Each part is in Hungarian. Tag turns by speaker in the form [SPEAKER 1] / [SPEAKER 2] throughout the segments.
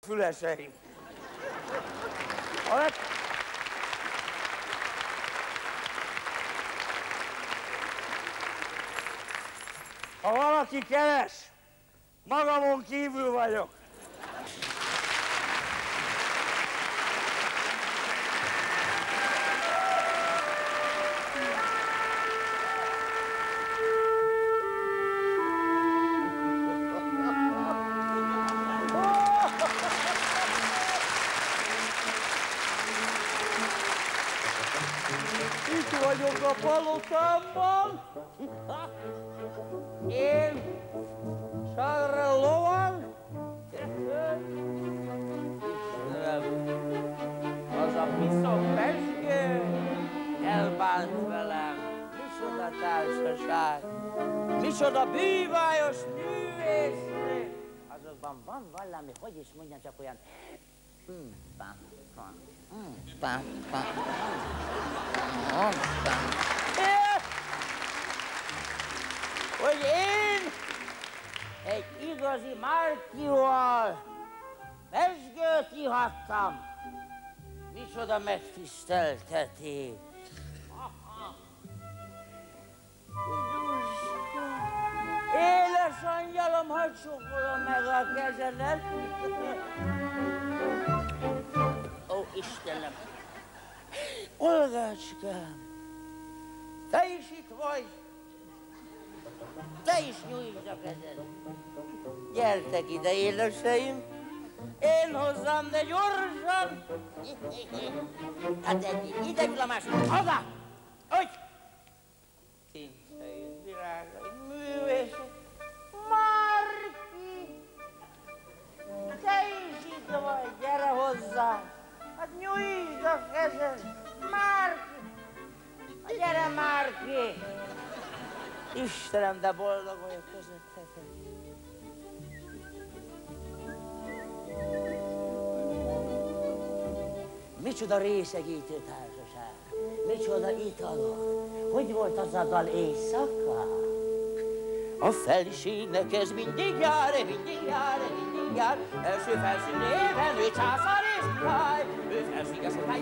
[SPEAKER 1] füleseim. Ha valaki keres, magamon kívül vagyok. Itt vagyok a palotámban. Én, Sára lovag. Istenem, az a piszok pezsgő elbánt velem. Micsoda társaság, micsoda bűvályos művésznő. Azokban van valami, hogy is mondjam, csak olyan... Hogy én egy igazi Márkival pezsgőt ihattam. Micsoda megtiszteltetés. Édesangyalom, hadd csókolom meg a kezedet. Ó, Istenem! Olgácskám, te is itt vagy? Te is nyújtsd a kezed. Gyertek ide, édeseim. Én hozzám, de gyorsan. Hát egyik, ide villamás, oda! Hogy? Kincsei, virágai, művészek. Márki! Te is itt vagy, gyere hozzá. Hát nyújtsd a kezed. Márki! Gyere, Márki! Istenem, de boldog vagyok közöttetek. Micsoda részegítő társaság, micsoda italok. Hogy volt az a dal éjszaka? A felségnek ez mindig jár, mindig jár, mindig jár. Első felszín néven ő császár és király, ő felséges király.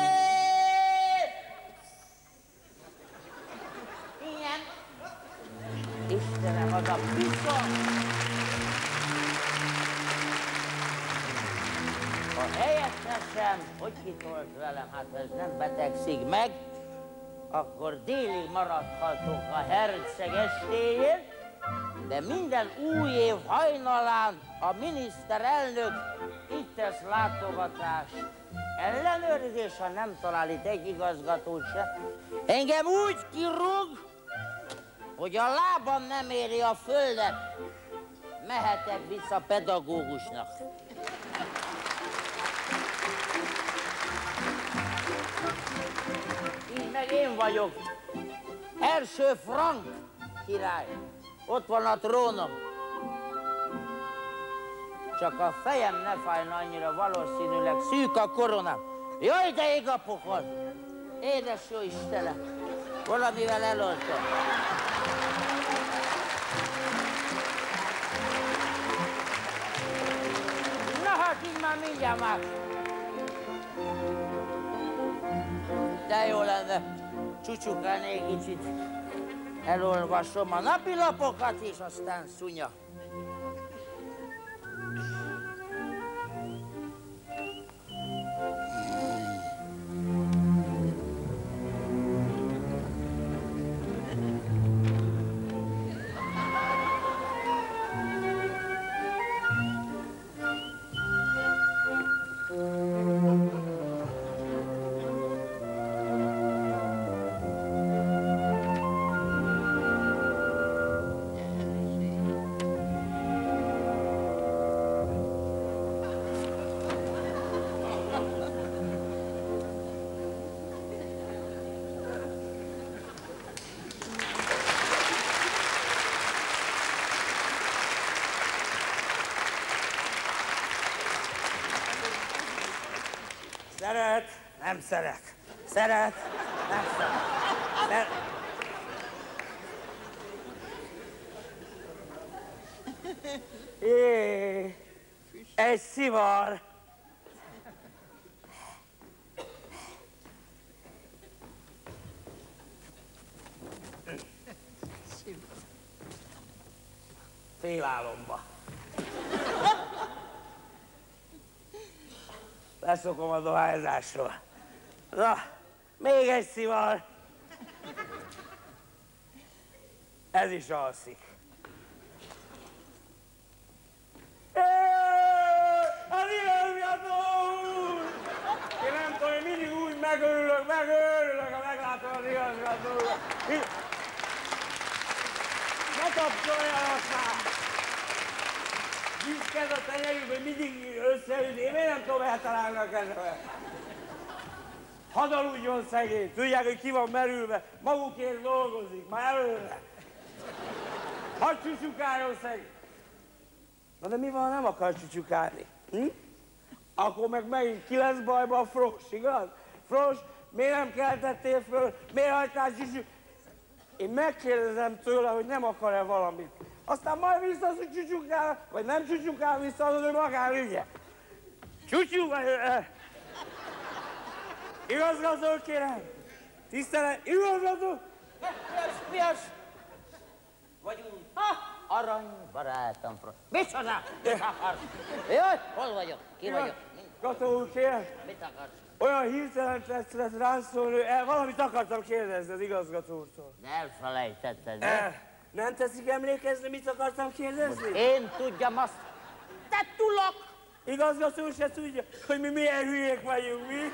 [SPEAKER 1] Igen. Istenem, az a piszok! A helyettesem, hogy kitolt velem, hát ez nem betegszik meg, akkor délig maradhatok a herceg estéjén, de minden új év hajnalán a miniszterelnök itt tesz látogatást. Ellenőrzés, ha nem talál itt egy igazgatót se. Engem úgy kirúg, hogy a lábam nem éri a földet. Mehetek vissza pedagógusnak. Így meg én vagyok. Első Frank király. Ott van a trónom. Csak a fejem ne fájna annyira, valószínűleg szűk a korona. Jaj, de ég a pokol! Édes jó Istenem! Valamivel eloltom. Na hát így már mindjárt már. De jó lenne, csúcsukálni egy kicsit. Elolvasom a napilapokat, és aztán szunya. Szeret, nem szeret. Szeret, nem szeret.
[SPEAKER 2] Egy szivar. Félálomba. Leszokom a dohányzásról. Na, még egy szivar. Ez is alszik. Az igazgató úr! Én nem tudom, én mindig úgy megörülök, ha meglátom az igazgató úr. Ne tapsoljanak már! Büszked a tenyerük, hogy mindig összeüt. Én miért nem tudom eltalálni a kezemet? Hadd aludjon szegény. Tudják, hogy ki van merülve. Magukért dolgozik. Már előre. Hadd csücsukáljon szegény. Na de mi van, nem akar csücsukálni? Akkor meg megint ki lesz bajba a Fros, igaz? Fros, miért nem keltettél föl? Miért hagytál csücsukálni? Én megkérdezem tőle, hogy nem akar-e valamit. Aztán majd vissza, hogy csücsukál, vagy nem csücsukál vissza, az ő magánügye. Csücsukál! Igazgató, kérem! Tisztelet, igazgató!
[SPEAKER 1] Mi az? Vagyunk. Arany barátom. Micsoda? Mit akarsz? Jaj, hol vagyok? Ki vagyok?
[SPEAKER 2] Igazgató úr, kérem!
[SPEAKER 1] Mit akarsz?
[SPEAKER 2] Olyan hirtelen tetszett rám szólni, valamit akartam kérdezni az igazgató úrtól.
[SPEAKER 1] De elfelejtetted, ne?
[SPEAKER 2] Nem teszik emlékezni, mit akartam kérdezni?
[SPEAKER 1] Én tudjam azt. Te tulok!
[SPEAKER 2] Igazgató úr se tudja, hogy mi milyen hülyék vagyunk, mi?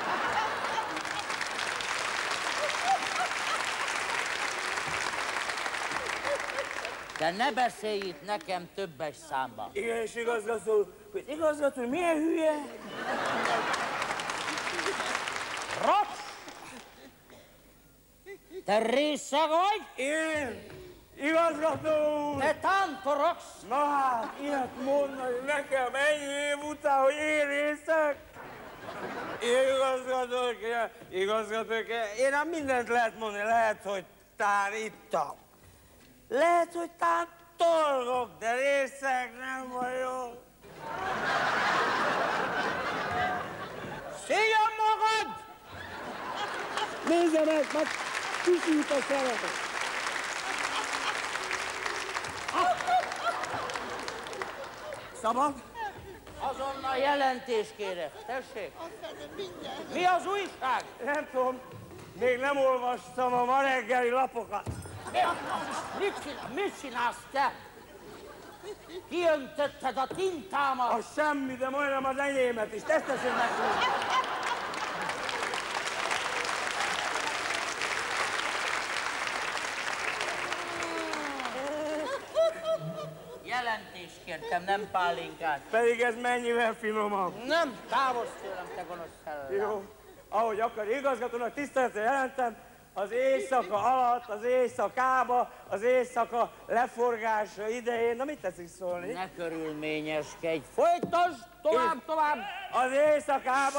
[SPEAKER 1] De ne beszélj itt nekem többes számba.
[SPEAKER 2] Igen, és igazgató úr, hogy igazgató úr, milyen hülye?
[SPEAKER 1] Rocs! Te részeg vagy?
[SPEAKER 2] Én? Igazgató úr!
[SPEAKER 1] Te tántorogsz?
[SPEAKER 2] Na hát, ilyet mondani nekem ennyi év után, hogy én részek? Igazgató úr, én nem mindent lehet mondani, lehet, hogy tán ittam. Lehet, hogy tán torgok, de részeg nem vagyok.
[SPEAKER 1] Szégyen magad!
[SPEAKER 2] Nézze meg, meg kicsit a szeretet. Szabad?
[SPEAKER 1] Azonnal jelentést kérek. Tessék? Mi az újság?
[SPEAKER 2] Nem tudom, még nem olvastam a ma reggeli lapokat.
[SPEAKER 1] Mit csinálsz te? Kiöntötted a tintámat?
[SPEAKER 2] A semmi, de majdnem az enyémet is. Ezt teszem meg.
[SPEAKER 1] Jelentést kértem, nem pálinkát.
[SPEAKER 2] Pedig ez mennyivel finomabb.
[SPEAKER 1] Nem, távozz tőlem, te gonosz szellem.
[SPEAKER 2] Jó, ahogy akar, igazgatónak tiszteletre jelentem, az éjszaka alatt, az éjszakába, az éjszaka leforgása idején, na mit teszik szólni?
[SPEAKER 1] Ne körülményeskedj, folytasd, tovább!
[SPEAKER 2] Az éjszakába...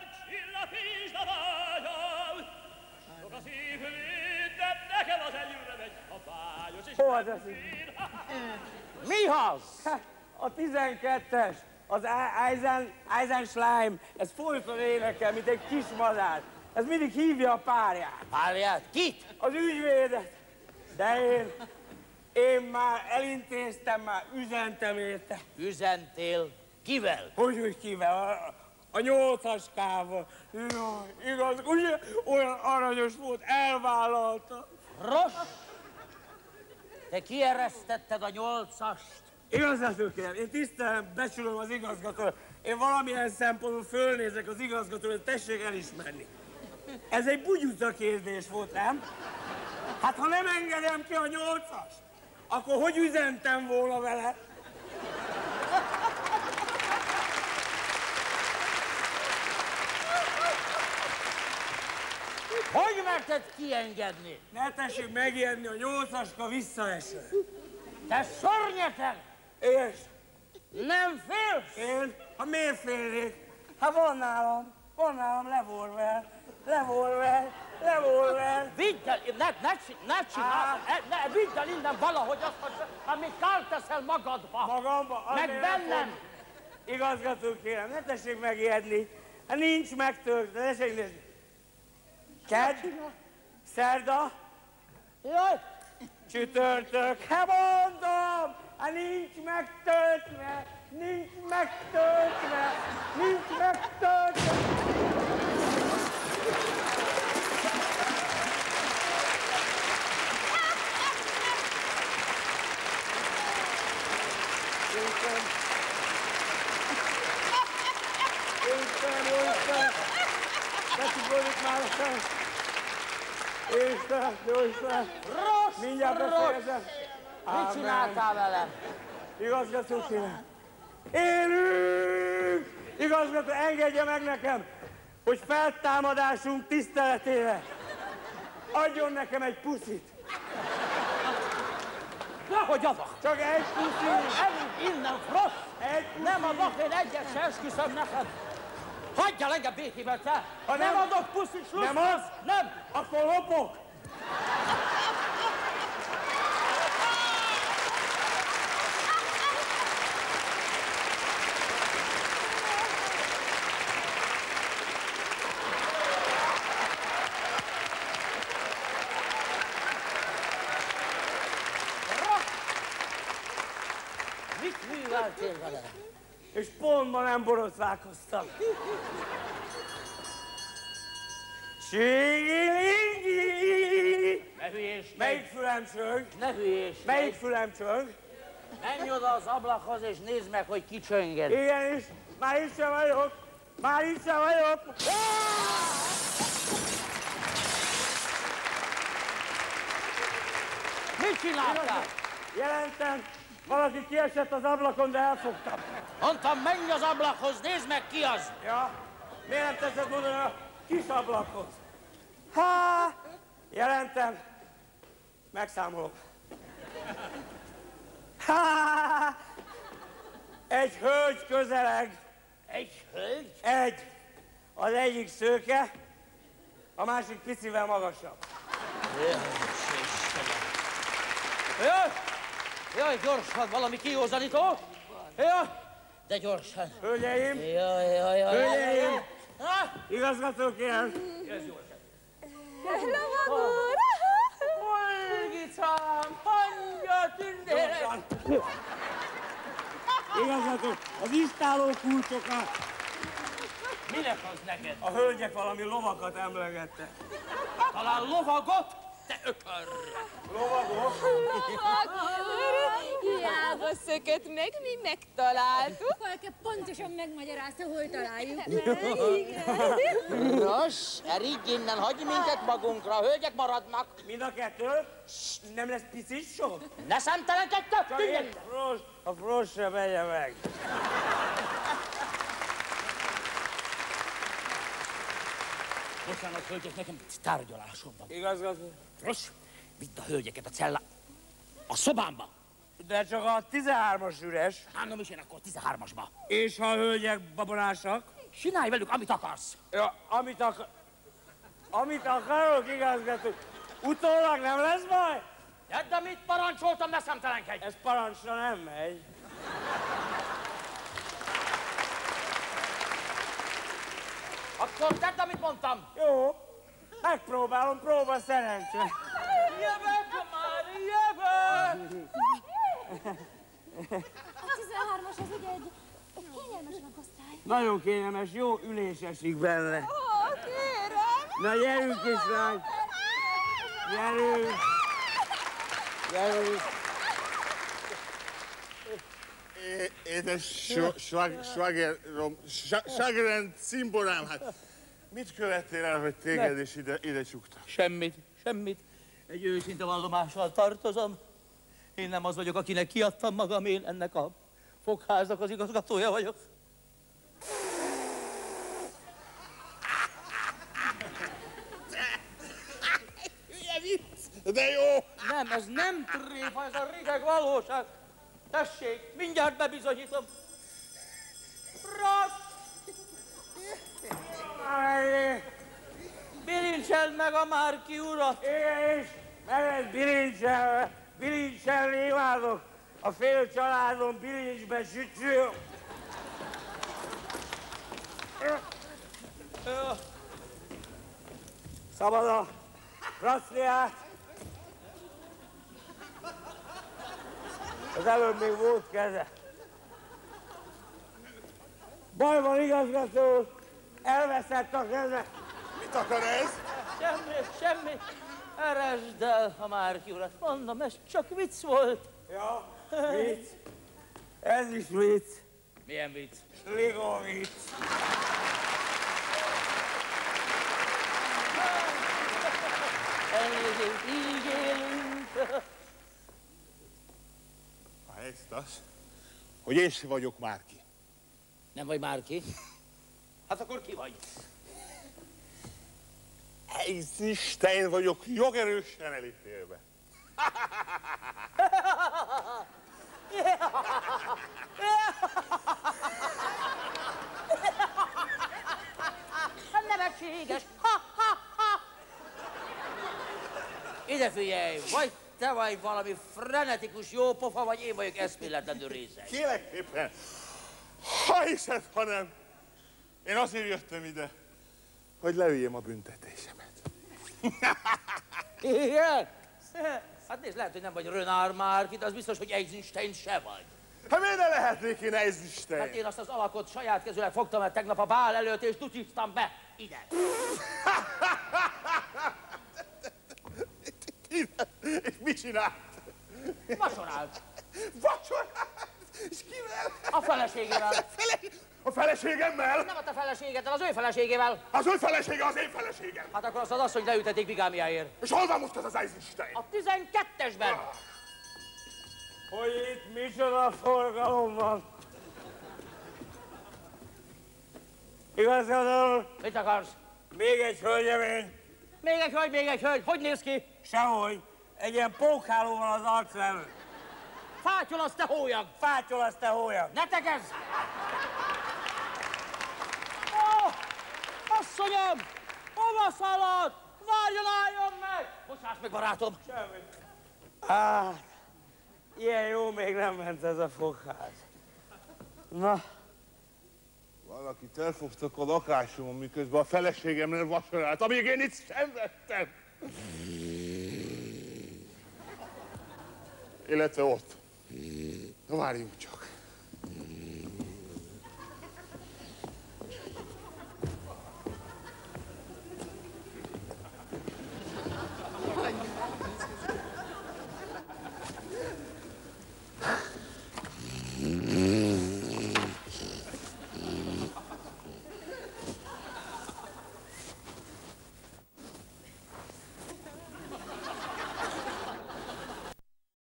[SPEAKER 2] Hova teszik?
[SPEAKER 1] Mi az?
[SPEAKER 2] A 12-es, az Eisenschleim, ez folyton énekel, mint egy kis madár. Ez mindig hívja a párját.
[SPEAKER 1] Párját? Kit?
[SPEAKER 2] Az ügyvédet. De én már elintéztem, már üzentem érte.
[SPEAKER 1] Üzentél? Kivel?
[SPEAKER 2] Hogy kivel? A 8-askával. Jaj, igaz, ugye olyan aranyos volt, elvállalta.
[SPEAKER 1] Rossz? Te kieresztetted a 8-ast?
[SPEAKER 2] Igazgató kérem, én tisztelem, becsülöm az igazgatót. Én valamilyen szempontból fölnézek az igazgatóra, tessék elismerni. Ez egy bugyuca kérdés volt, nem? Hát ha nem engedem ki a 8-ast, akkor hogy üzentem volna vele?
[SPEAKER 1] Hogy merted kiengedni?
[SPEAKER 2] Ne tessék megijedni, a 8-aska visszaeső.
[SPEAKER 1] Te szörnyeteg!
[SPEAKER 2] És?
[SPEAKER 1] Nem félsz?
[SPEAKER 2] Én? Ha miért félnék? Hát van nálam revolver.
[SPEAKER 1] Vidd el, ne csinálj, vidd el innen valahogy azt, amit kár teszel magadba.
[SPEAKER 2] Magamba?
[SPEAKER 1] Meg bennem.
[SPEAKER 2] Igazgató kérem, ne tessék megijedni. Hát nincs megtöltve, ne tessék nézni. Kedd, szerda,
[SPEAKER 1] Jaj!
[SPEAKER 2] csütörtök. Hát mondom, hát nincs megtöltve, nincs megtöltve, nincs megtöltve. Isten, becsukodik már a szem. Isten, mindjárt befejezem.
[SPEAKER 1] Mit csináltál velem?
[SPEAKER 2] Igazgató kérem. Élünk! Igazgató, engedje meg nekem, hogy feltámadásunk tiszteletére adjon nekem egy puszit.
[SPEAKER 1] Nehogy adok!
[SPEAKER 2] Csak egy puszi!
[SPEAKER 1] Elég innen, Frost!
[SPEAKER 2] Egy puszi!
[SPEAKER 1] Nem adok, én egyet se esküszöm neked! Hagyjál engem békében, te!
[SPEAKER 2] Ha
[SPEAKER 1] nem adok puszit, slusz!
[SPEAKER 2] Nem az?
[SPEAKER 1] Nem!
[SPEAKER 2] Akkor lopok!
[SPEAKER 1] Mit műveltél vele?
[SPEAKER 2] És pont ma nem borotválkoztam. Csigilingi!
[SPEAKER 1] Ne hülyéskedj!
[SPEAKER 2] Melyik fülem csöng?
[SPEAKER 1] Ne hülyéskedj!
[SPEAKER 2] Melyik fülem csöng?
[SPEAKER 1] Menj oda az ablakhoz és nézd meg, hogy ki csönged.
[SPEAKER 2] Igenis, már itt sem vagyok. Már itt sem vagyok.
[SPEAKER 1] Mit csináltál?
[SPEAKER 2] Jelentem, valaki kiesett az ablakon, de elfogtam.
[SPEAKER 1] Mondtam, menj az ablakhoz, nézd meg, ki az!
[SPEAKER 2] Ja, miért nem teszed mondani a kis ablakot? Há, jelentem, megszámolom. Há, egy hölgy közeleg.
[SPEAKER 1] Egy hölgy?
[SPEAKER 2] Egy. Az egyik szőke, a másik picivel magasabb.
[SPEAKER 1] Jaj, jaj, gyorsan, valami kiózanító. Jaj, de gyorsan.
[SPEAKER 2] Hölgyeim,
[SPEAKER 1] Jaj.
[SPEAKER 2] hölgyeim,
[SPEAKER 1] Ha?
[SPEAKER 2] igazgató kérem.
[SPEAKER 3] Lovag úr!
[SPEAKER 1] Olgicám, hangja tündére!
[SPEAKER 2] Gyorsan. Igazgató, az istáló kulcsokat.
[SPEAKER 1] Minek az neked?
[SPEAKER 2] A hölgyek valami lovakat emlegette.
[SPEAKER 1] Talán lovagot? Te ökör!
[SPEAKER 2] Lovagok?
[SPEAKER 3] Hiába szökött meg, mi megtaláltuk.
[SPEAKER 4] Valaki pontosan megmagyarázta, hol találjuk meg. Igen.
[SPEAKER 1] Nos, erígy innen, hagyj minket magunkra, a hölgyek maradnak.
[SPEAKER 2] Mind a kettő? Nem lesz picis sok?
[SPEAKER 1] Ne szemtelenkedtek,
[SPEAKER 2] Csak
[SPEAKER 1] tűnjön!
[SPEAKER 2] én, a fros se menje meg.
[SPEAKER 1] Bocsánat, hölgyek, nekem tárgyalásom van.
[SPEAKER 2] Igazgató?
[SPEAKER 1] Frosz, vidd a hölgyeket a cella... a szobámba.
[SPEAKER 2] De csak a 13-as üres.
[SPEAKER 1] Hánom is én akkor 13-asba.
[SPEAKER 2] És ha a hölgyek babonásak?
[SPEAKER 1] Csinálj velük, amit akarsz.
[SPEAKER 2] Ja, amit akarok, igazgató. Utólag nem lesz baj?
[SPEAKER 1] Tedd, amit parancsoltam, ne szemtelenkedj!
[SPEAKER 2] Ez parancsra nem megy.
[SPEAKER 1] Akkor tedd, amit mondtam.
[SPEAKER 2] Jó, megpróbálom, próba szerencse.
[SPEAKER 1] Jövök már, jövök!
[SPEAKER 4] A 13-as az ugye egy kényelmes lakosztály.
[SPEAKER 2] Nagyon kényelmes, jó ülés esik benne.
[SPEAKER 3] Ó, kérem!
[SPEAKER 2] Na gyerünk, kislány! Gyerünk! Gyerünk!
[SPEAKER 5] Édes svágeren, cimborám, hát mit követtél el, hogy téged is ide csuktak?
[SPEAKER 1] Semmit. Egy őszinte vallomással tartozom. Én nem az vagyok, akinek kiadtam magam, én ennek a fogháznak az igazgatója vagyok.
[SPEAKER 5] Hülye vicc, de jó!
[SPEAKER 1] Nem, ez nem tréfa, ez a rideg valóság. Tessék, mindjárt bebizonyítom. Frost! Bilincseld meg a Márki urat!
[SPEAKER 2] Igen, és mered bilincselve, bilincselni imádok. A fél családom bilincsbe sütő. Szabad a racliát. Az előbb még volt keze. Baj van, igazgató, elveszett a keze.
[SPEAKER 5] Mit akar ez?
[SPEAKER 1] Semmi. Eresd el a Márki urat. Mondom, ez csak vicc volt.
[SPEAKER 2] Ja, vicc. Ez is vicc.
[SPEAKER 1] Milyen vicc?
[SPEAKER 2] Ligó vicc.
[SPEAKER 1] Elnézést, így élünk.
[SPEAKER 5] A helyzet az, hogy én sem vagyok Márki.
[SPEAKER 1] Nem vagy Márki? Hát akkor ki vagy?
[SPEAKER 5] Eisenstein vagyok, jogerősen elítélve.
[SPEAKER 1] Nevetséges! Ide figyelj, vagy te vagy valami frenetikus jópofa, vagy én vagyok eszméletlenül részeg.
[SPEAKER 5] Kérlek szépen, ha hiszed, ha nem, én azért jöttem ide, hogy leüljem a büntetésemet.
[SPEAKER 1] Igen? Hát nézd, lehet, hogy nem vagy Renard Márki, de az biztos, hogy Eisenstein se vagy.
[SPEAKER 5] Hát miért ne lehetnék én Eisenstein?
[SPEAKER 1] Hát én azt az alakot saját kezűleg fogtam el tegnap a bál előtt, és tuciztam be ide.
[SPEAKER 5] És mit csinált?
[SPEAKER 1] Vacsorált.
[SPEAKER 5] Vacsorát? És kivel?
[SPEAKER 1] A feleségével.
[SPEAKER 5] A feleségemmel?
[SPEAKER 1] Nem a te feleségeddel, az ő feleségével.
[SPEAKER 5] Az ő felesége az én feleségem.
[SPEAKER 1] Hát akkor azt az asszony leütették bigámiáért.
[SPEAKER 5] És hol van most az az Eisenstein?
[SPEAKER 1] A 12-esben.
[SPEAKER 2] Hogy itt micsoda forgalom van. Igazgató,
[SPEAKER 1] Mit akarsz?
[SPEAKER 2] még egy hölgyemény.
[SPEAKER 1] Még egy hölgy. Hogy néz ki?
[SPEAKER 2] Sehogy. Egy ilyen pókháló van az arc előtt.
[SPEAKER 1] Fátyol azt, te hólyag.
[SPEAKER 2] Fátyol azt te hólyag.
[SPEAKER 1] Ne tekezz! Ó, asszonyom! Hova szalad? Várjon, álljon meg! Bocsáss meg, barátom!
[SPEAKER 2] Semmi. Ilyen jó még nem ment ez a fogház. Na,
[SPEAKER 5] Valakit elfogtak a lakásomon, miközben a feleségemnél vacsorált, amíg én itt szenvedtem. Illetve ott. Na, várjunk csak.